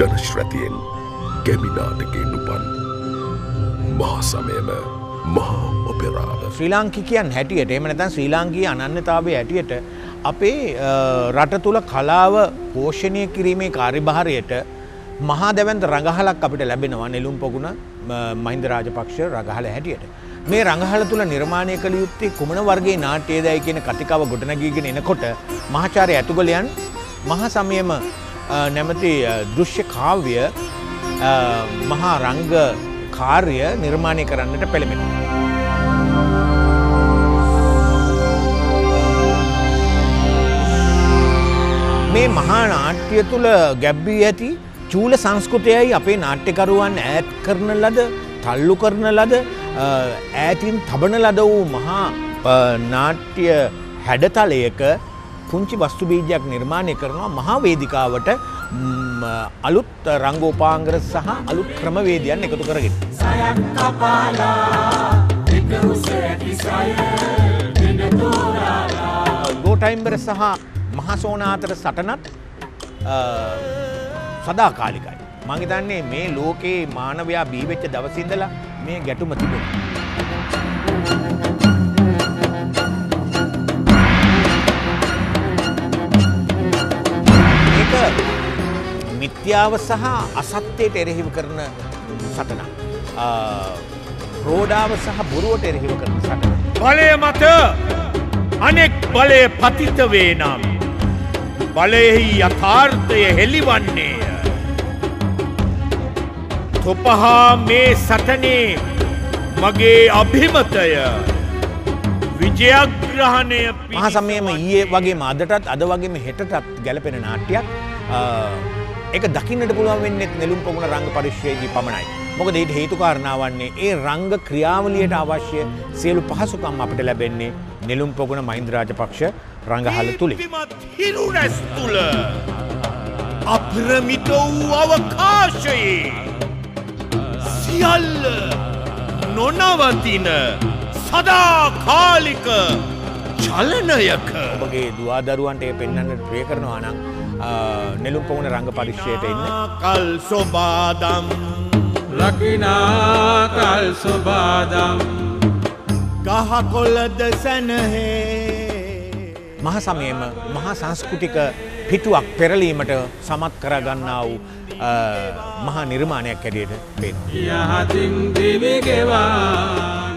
ජනශ්‍රැතියෙන් ගැමිනාටකෙන් උපන් මහා සමයම මහා ඔපෙරාව. ශ්‍රී ලාංකිකයන් හැටියට එහෙම නැත්නම් ශ්‍රී ලාංකීය අනන්‍යතාවයේ හැටියට අපේ රට තුල කලාව පෝෂණය කිරීමේ කාර්යභාරයට මහා දැවැන්ත රඟහලක් අපිට ලැබෙනවා නෙළුම් පොකුණ මහින්ද රාජපක්ෂ රඟහල හැටියට. මේ රඟහල තුල නිර්මාණය කළ යුත්තේ කුමන වර්ගයේ නාට්‍යයේදයි කියන කතිකාව ගොඩනගීගෙන එනකොට මහාචාර්ය ඇතුගලයන් මහා සමයම නැමැති දෘශ්‍ය කාව්‍ය මහා රංග කාර්ය නිර්මාණය කරන්නට පෙළඹෙනවා. මේ මහා නාට්‍ය තුල ගැබ්වී ඇති චූල සංස්කෘතියයි අපේ නාට්‍යකරුවන් ඈත් කරන ලද, තල්ලු කරන ලද, ඈතින් තබන ලද වූ මහා නාට්‍ය හැඩතලයක පුංචි වස්තු බීජයක් නිර්මාණය කරනවා මහා වේදිකාවට අලුත් රංගෝපාංගර සහ අලුත් ක්‍රමවේදයන් එකතු කරගෙන. සයක් කපාලා එක උස ඇති සය දින තෝරාලා ගෝඨයිම්බර සහ මහා සෝනා අතර සටනත් සදාකාලිකයි. මම හිතන්නේ මේ ලෝකේ මානවයා බිහි වෙච්ච දවසේ ඉඳලා මේ ගැටුම තිබුණා. මිත්‍යාව සහ අසත්‍යයට එරෙහිව කරන සටනක්. ප්‍රෝඩාව සහ බොරුවට එරෙහිව කරන සටනක්. බලය මත අනෙක් බලය පතිත වේ නම් බලයෙහි යථාර්ථය හෙළිවන්නේය. තොපහා මේ සටනේ මගේ අභිමතය විජයග්‍රහණය මහා සමයේම ඊයේ වගේම අදටත් අද වගේම හෙටටත් ගැලපෙන නාට්‍යයක්. ඒක දකින්නට පුළුවන් වෙන්නේ නෙළුම් පොකුණ රංග පරිශ්‍රයේදී පමණයි. මොකද ඊට හේතු කාරණා වන්නේ ඒ රංග ක්‍රියාවලියට අවශ්‍ය සියලු පහසුකම් අපිට ලැබෙන්නේ නෙළුම් පොකුණ මහින්ද රාජපක්ෂ රංගහල තුලින්. හිරුරැස් තුල අප්‍රමිත වූ අවකාශයේ සියල්ල නොනවතින සදාකාලික චලනයක ඔබගේ දුවදරුවන්ට ඒ පෙන්වන්නට ප්‍රිය කරනවා නම් නෙළුම් පොකුණ රංග පරිශ්‍රයට එන්න. කල් සොබාදම් රකිනා කල් සොබාදම් ගහකොළද සැනහේ මහා සමයේම මහා සංස්කෘතික පිටුවක් පෙරලීමට සමත් කරගන්නා වූ මහා නිර්මාණයක් හැටියට පේනවා. යහතින් දිවි ගෙවා